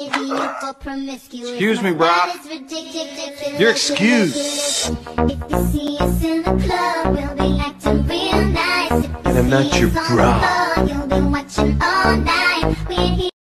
Excuse me, brah. You're excused. And I'm not your brah.